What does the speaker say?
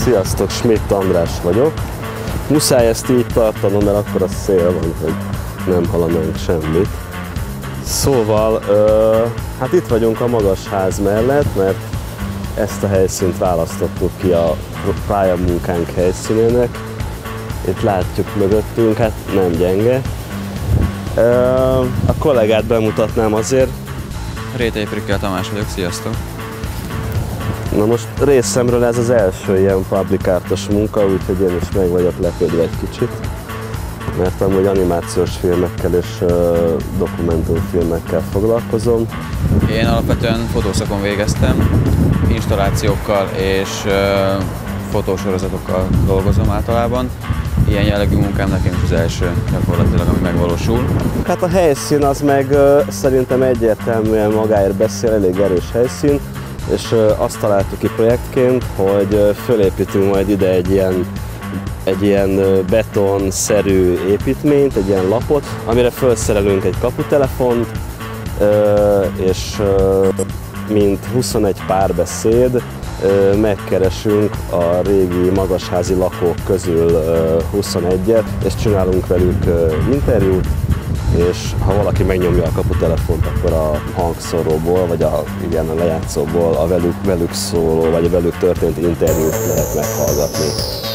Sziasztok, Schmidt András vagyok. Muszáj ezt így tartanom, mert akkor a szél van, hogy nem hallanánk semmit. Szóval, hát itt vagyunk a Magasház mellett, mert ezt a helyszínt választottuk ki a pályamunkánk helyszínének. Itt látjuk mögöttünk, hát nem gyenge. A kollégát bemutatnám azért. Rétei Prikkel Tamás vagyok, sziasztok! Na most részemről ez az első ilyen public artos munka, úgyhogy én is meg vagyok lepődve egy kicsit. Mert amúgy animációs filmekkel és dokumentumfilmekkel foglalkozom. Én alapvetően fotószakon végeztem, installációkkal és fotósorozatokkal dolgozom általában. Ilyen jellegű munkám nekem is az első gyakorlatilag, ami megvalósul. Hát a helyszín az meg szerintem egyértelműen magáért beszél, elég erős helyszín, és azt találtuk ki projektként, hogy fölépítünk majd ide egy ilyen betonszerű építményt, egy ilyen lapot, amire felszerelünk egy kaputelefont, és mint 21 párbeszéd megkeresünk a régi magasházi lakók közül 21-et, és csinálunk velük interjút, és ha valaki megnyomja a kaputelefont, akkor a hangszoróból, vagy a lejátszóból a velük szóló, vagy a velük történt interjút lehet meghallgatni.